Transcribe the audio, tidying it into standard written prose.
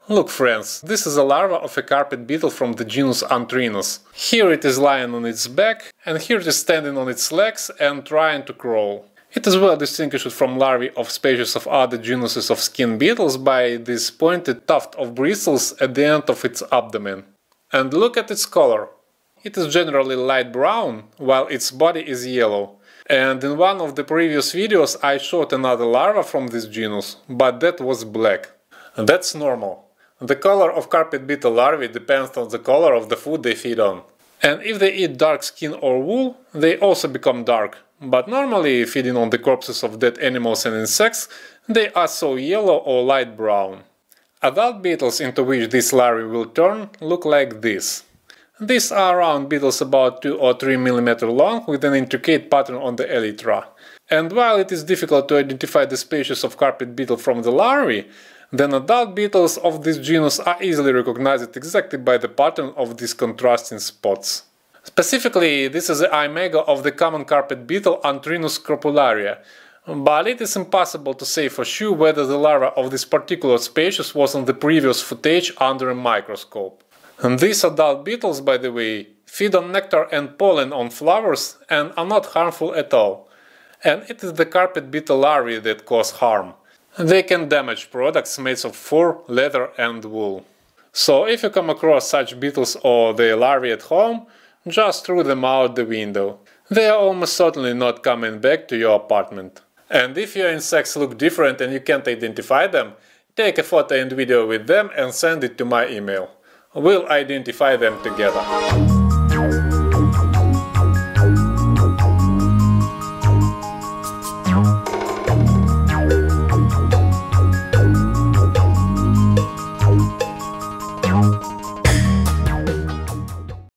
Look friends, this is a larva of a carpet beetle from the genus Anthrenus. Here it is lying on its back, and here it is standing on its legs and trying to crawl. It is well distinguished from larvae of species of other genuses of skin beetles by this pointed tuft of bristles at the end of its abdomen. And look at its color. It is generally light brown, while its body is yellow. And in one of the previous videos I showed another larva from this genus, but that was black. That's normal. The color of carpet beetle larvae depends on the color of the food they feed on. And if they eat dark skin or wool, they also become dark. But normally, feeding on the corpses of dead animals and insects, they are so yellow or light brown. Adult beetles into which these larvae will turn look like this. These are round beetles about 2 or 3 mm long with an intricate pattern on the elytra. And while it is difficult to identify the species of carpet beetle from the larvae, then adult beetles of this genus are easily recognized exactly by the pattern of these contrasting spots. Specifically, this is the imago of the common carpet beetle Anthrenus scrophulariae, but it is impossible to say for sure whether the larva of this particular species was on the previous footage under a microscope. And these adult beetles, by the way, feed on nectar and pollen on flowers and are not harmful at all. And it is the carpet beetle larvae that cause harm. They can damage products made of fur, leather and wool. So if you come across such beetles or their larvae at home, just throw them out the window. They are almost certainly not coming back to your apartment. And if your insects look different and you can't identify them, take a photo and video with them and send it to my email. We'll identify them together.